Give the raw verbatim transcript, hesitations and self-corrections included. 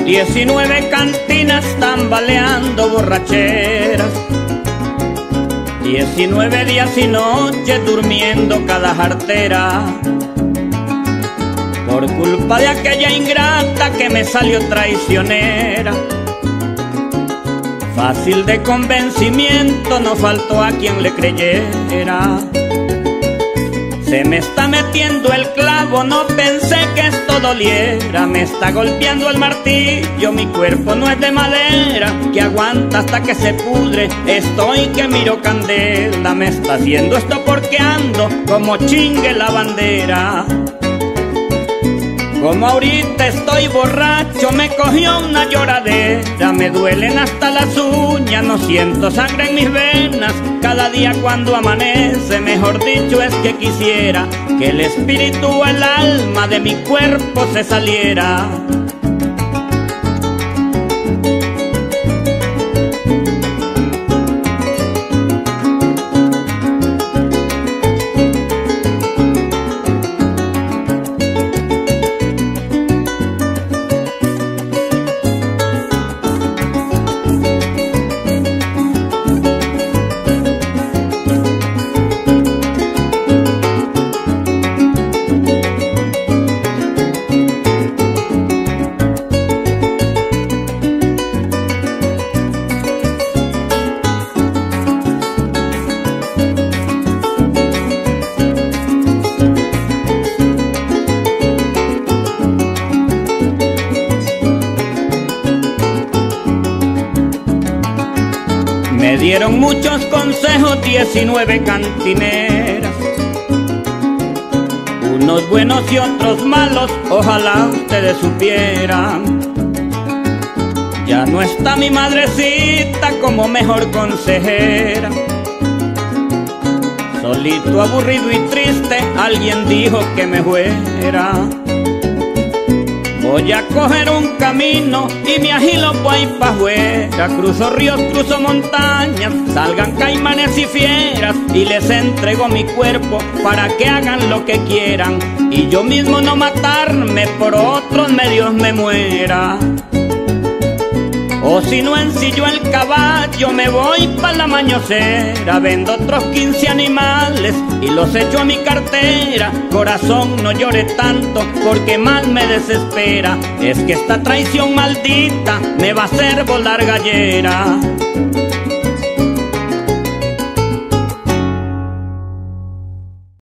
Diecinueve cantinas tambaleando borracheras, diecinueve días y noches durmiendo cada jartera, por culpa de aquella ingrata que me salió traicionera. Fácil de convencimiento, no faltó a quien le creyera. Se me está metiendo el clavo, no pensé que esto doliera. Me está golpeando el martillo, mi cuerpo no es de madera, que aguanta hasta que se pudre. Estoy que miro candela, me está haciendo esto porque ando como chingue la bandera. Como ahorita estoy borracho, me cogió una lloradera. Me duelen hasta las uñas, no siento sangre en mis venas. Cada día cuando amanece, mejor dicho es que quisiera que el espíritu o el alma de mi cuerpo se saliera. Me dieron muchos consejos, diecinueve cantineras, unos buenos y otros malos, ojalá ustedes supieran. Ya no está mi madrecita como mejor consejera. Solito, aburrido y triste, alguien dijo que me fuera. Voy a coger un camino y me agilo por ahí pa' afuera. Cruzo ríos, cruzo montañas, salgan caimanes y fieras, y les entrego mi cuerpo para que hagan lo que quieran, y yo mismo no matarme, por otros medios me muera. O si no ensillo el caballo, me voy pa' la mañosera, vendo otros quince animales y los echo a mi cartera. Corazón, no llore tanto porque más me desespera, es que esta traición maldita me va a hacer volar gallera.